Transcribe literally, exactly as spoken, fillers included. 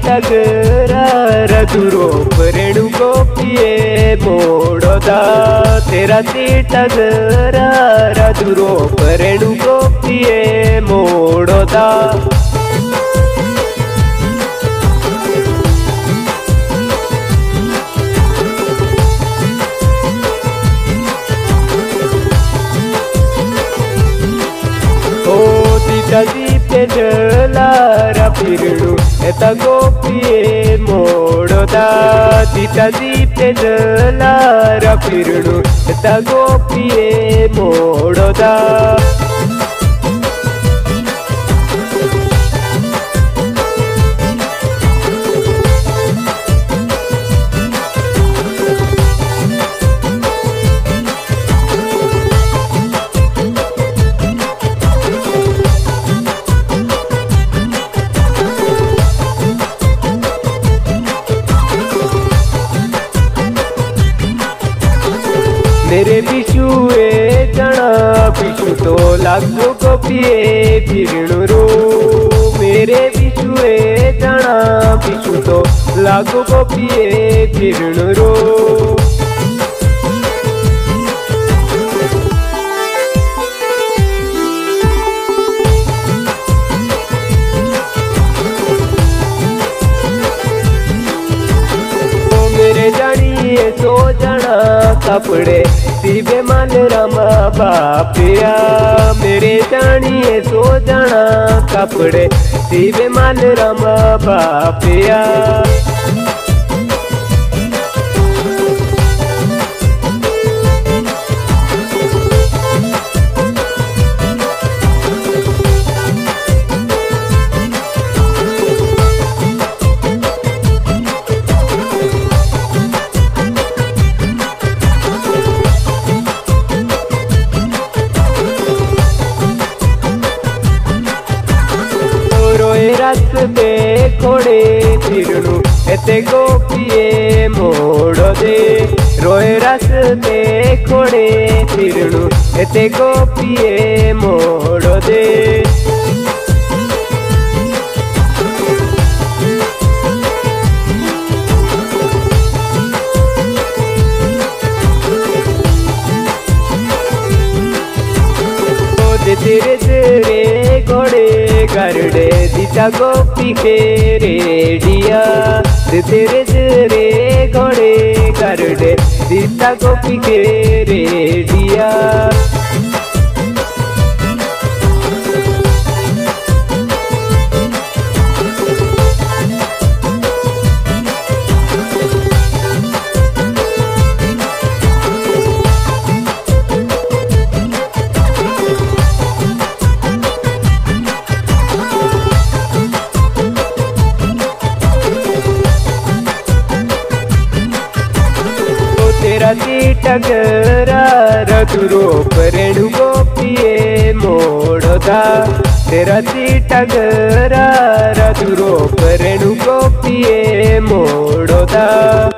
टगरा रधुरो परेणु गोपिए मोड़ोदा तेरा ती टगरा रधुरो परेणु गोपिए मोड़ोदा दीपे जलारा फिरनु एता गोपिए मोड़ोदा दीता दीपे जलारा फिरनु एता गोपिए मोड़ोदा मेरे बिशुए जना बिशु तो लागो गोपिए फिरनु रो मेरे बिशुए जना बिशु तो लागो गोपिए फिरनु रो मेरे जानिए सो जना कपड़े सीबे मान रामा बापिया मेरे जानिए सो जना कपड़े सीबे मान रामा बापिया रास्ते खोड़े फिरनु एते गोपिए मोड़ो दे रोए रास्ते खोड़े फिरनु एते गोपिए मोड़ो दे तेरे तेरे घोड़े गरडे दिता गोपी के रेडिया तेरे तेरे घोड़े गरडे दिता गोपी के रेडिया तेरा ती टगरा रधुरो परेणु गोपिए मोड़ोदा तेरा ती टगरा रधुरो परेणु गोपिए मोड़ोदा।